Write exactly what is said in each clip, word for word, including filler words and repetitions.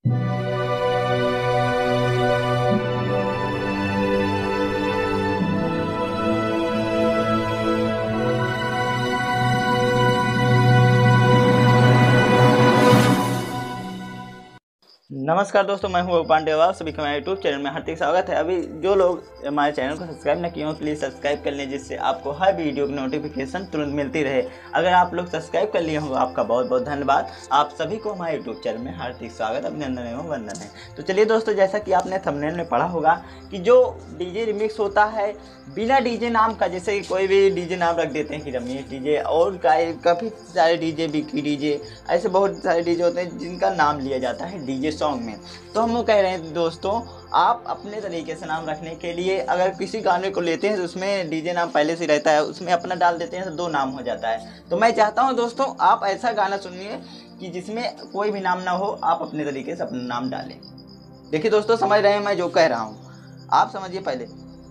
नमस्कार दोस्तों, मैं हूँ पांडे। सभी का हमारे यूट्यूब चैनल में हार्दिक स्वागत है। अभी जो लोग हमारे चैनल को सब्सक्राइब न किए हो प्लीज़ सब्सक्राइब कर लें, जिससे आपको हर वीडियो की नोटिफिकेशन तुरंत मिलती रहे। अगर आप लोग सब्सक्राइब कर लिए हो आपका बहुत बहुत धन्यवाद। आप सभी को हमारे यूट्यूब चैनल में हार्दिक स्वागत, अभिनंदन एवं वंदन है। तो चलिए दोस्तों, जैसा कि आपने थंबनेल में पढ़ा होगा कि जो डीजे रिमिक्स होता है बिना डीजे नाम का, जैसे कि कोई भी डीजे नाम रख देते हैं कि रमेश डीजे, और काफ़ी सारे डीजे, बिक्की डीजे, ऐसे बहुत सारे डीजे होते हैं जिनका नाम लिया जाता है डीजे सॉन्ग में। तो हम कह रहे हैं दोस्तों, आप अपने तरीके से नाम रखने के लिए अगर किसी गाने को लेते हैं तो उसमें डीजे नाम पहले से रहता है, उसमें अपना डाल देते हैं तो दो नाम हो जाता है। तो मैं चाहता हूं दोस्तों, आप ऐसा गाना सुनिए कि जिसमें कोई भी नाम ना हो, आप अपने तरीके से अपना नाम डालें। देखिए दोस्तों, समझ रहे हैं मैं जो कह रहा हूँ, आप समझिए। पहले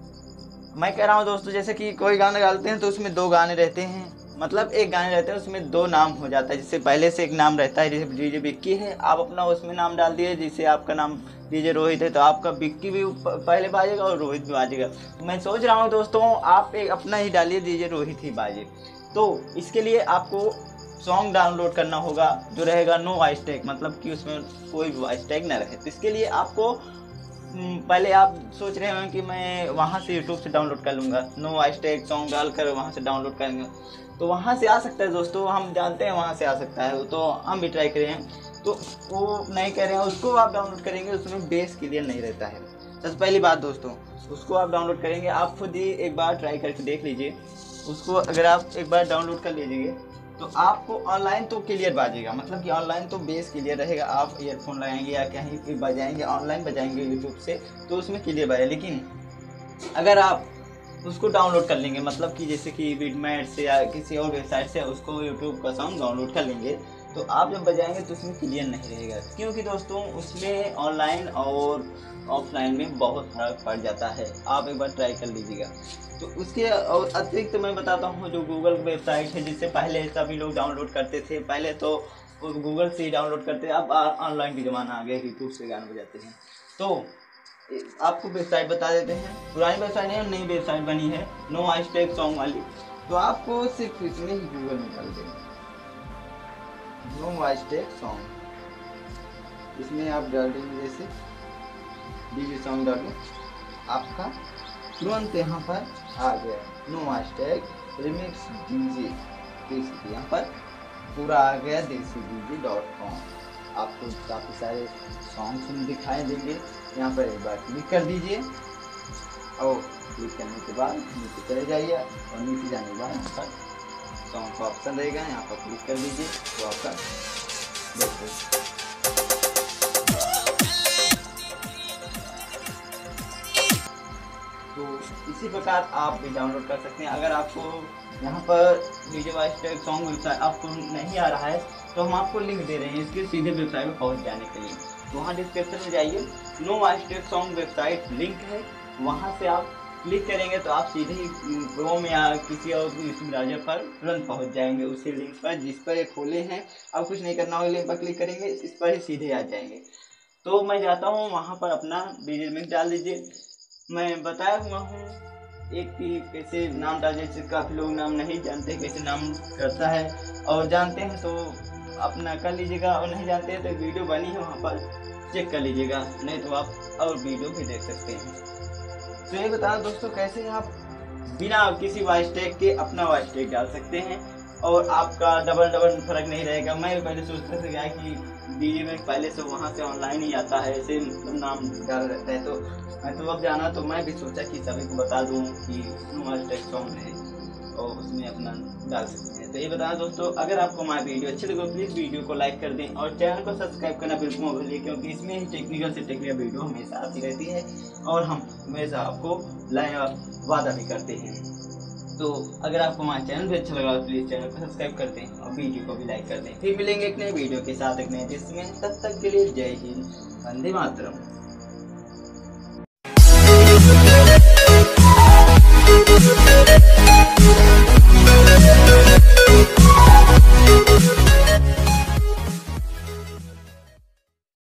मैं कह रहा हूँ दोस्तों, जैसे कि कोई गाना डालते हैं तो उसमें दो गाने रहते हैं, मतलब एक गाने रहते हैं उसमें दो नाम हो जाता है। जिससे पहले से एक नाम रहता है, जैसे डीजे बिक्की है, आप अपना उसमें नाम डाल दिए। जैसे आपका नाम डीजे रोहित है तो आपका बिक्की भी पहले बाजेगा और रोहित भी बाजेगा। तो मैं सोच रहा हूँ दोस्तों, आप एक अपना ही डालिए, डीजे रोहित ही बाजे। तो इसके लिए आपको सॉन्ग डाउनलोड करना होगा जो रहेगा नो वॉइस टैग, मतलब कि उसमें कोई वॉइस टैग ना रहे। तो इसके लिए आपको पहले आप सोच रहे हैं कि मैं वहाँ से यूट्यूब से डाउनलोड कर लूँगा, नो वॉइस टैग सॉन्ग डालकर वहाँ से डाउनलोड करेंगे तो वहाँ से आ सकता है दोस्तों, हम जानते हैं वहाँ से आ सकता है। तो हम भी ट्राई करें, तो वो नहीं कह रहे हैं उसको आप डाउनलोड करेंगे, उसमें बेस क्लियर नहीं रहता है। सबसे पहली बात दोस्तों, उसको आप डाउनलोड करेंगे, आप खुद ही एक बार ट्राई करके देख लीजिए उसको। अगर आप एक बार डाउनलोड कर लीजिए तो आपको ऑनलाइन तो क्लियर बाजेगा, मतलब कि ऑनलाइन तो बेस क्लियर रहेगा। आप ईयरफोन लगाएंगे या कहीं भी बजाएंगे, ऑनलाइन बजाएंगे यूट्यूब से, तो उसमें क्लियर बाजेगा। लेकिन अगर आप उसको डाउनलोड कर लेंगे, मतलब कि जैसे कि बिटमेट से या किसी और वेबसाइट से उसको यूट्यूब का सॉन्ग डाउनलोड कर लेंगे, तो आप जब बजाएंगे तो उसमें क्लियर नहीं रहेगा। क्योंकि दोस्तों उसमें ऑनलाइन और ऑफलाइन में बहुत फर्क पड़ जाता है। आप एक बार ट्राई कर लीजिएगा। तो उसके और अतिरिक्त तो मैं बताता हूँ, जो गूगल वेबसाइट है जिससे पहले सभी लोग डाउनलोड करते थे, पहले तो गूगल से ही डाउनलोड करते थे, अब ऑनलाइन की ज़माना आ गया, यूट्यूब से गाना बजाते हैं। तो आपको वेबसाइट बता देते हैं, पुरानी वेबसाइट है, नई वेबसाइट बनी है नो वॉइस टैग सॉन्ग वाली। तो आपको सिर्फ इसमें ही गूगल में डाल देंगे नो वॉइस टैग सॉन्ग, इसमें आप डाल देंगे जैसे डीजे सॉन्ग डालें, आपका तुरंत यहाँ पर आ गया no voice tag remix DJ. यहाँ पर पूरा आ गया देसी डीजे डॉट कॉम। आपको काफ़ी सारे सॉन्ग्स दिखाई देंगे। यहाँ पर एक बार क्लिक कर दीजिए और क्लिक करने के बाद नीचे चले जाइए, और नीचे जाने के बाद यहाँ पर सॉन्ग का ऑप्शन रहेगा, यहाँ पर क्लिक कर दीजिए तो आपका देखिए। तो इसी प्रकार आप भी डाउनलोड कर सकते हैं। अगर आपको यहाँ पर DJ voice tag song website आपको नहीं आ रहा है तो हम आपको लिंक दे रहे हैं इसके सीधे वेबसाइट में पहुँच जाने के लिए। तो वहाँ डिस्क्रिप्शन में जाइए, no voice tag song website link है, वहाँ से आप क्लिक करेंगे तो आप सीधे ही क्रोम या किसी और किसी ब्राउज़र पर तुरंत पहुँच जाएंगे उसी लिंक पर जिस पर ये खोले हैं। अब कुछ नहीं करना होगा, लिंक पर क्लिक करेंगे, इस पर ही सीधे आ जाएंगे। तो मैं जाता हूँ वहाँ पर अपना डीजे रिमिक्स डाल दीजिए। मैं बताया हुआ हूँ एक कि कैसे नाम डाल, जैसे काफ़ी लोग नाम नहीं जानते कैसे नाम करता है, और जानते हैं तो अपना कर लीजिएगा, और नहीं जानते हैं तो वीडियो बनी है वहाँ पर चेक कर लीजिएगा, नहीं तो आप और वीडियो भी देख सकते हैं। तो ये बताओ दोस्तों, कैसे आप बिना किसी वॉइस टैग के अपना वॉइस टैग डाल सकते हैं और आपका डबल डबल फर्क नहीं रहेगा। मैं पहले सोचता था क्या कि डीजे में पहले से वहाँ से ऑनलाइन ही आता है, ऐसे नाम डाल रहता है। तो मैं तो अब जाना, तो मैं भी सोचा कि सभी को बता दूँ कि नो वॉइस टैग सॉन्ग है और उसमें अपना डाल सकते हैं। तो ये बताना दोस्तों, अगर आपको हमारी वीडियो अच्छी लगे प्लीज़ वीडियो को लाइक कर दें और चैनल को सब्सक्राइब करना बिल्कुल मत भूलिए, क्योंकि इसमें ही टेक्निकल से टेक्निकल वीडियो हमेशा आती रहती है और हम हमेशा आपको वादा भी करते हैं। तो अगर आपको हमारा चैनल भी अच्छा लगा तो प्लीज़ चैनल को सब्सक्राइब कर दें और वीडियो को भी लाइक कर दें। फिर मिलेंगे एक नए वीडियो के साथ एक नए जिसमें, तब तक के लिए जय Hind, Vande Mataram. We'll be right back.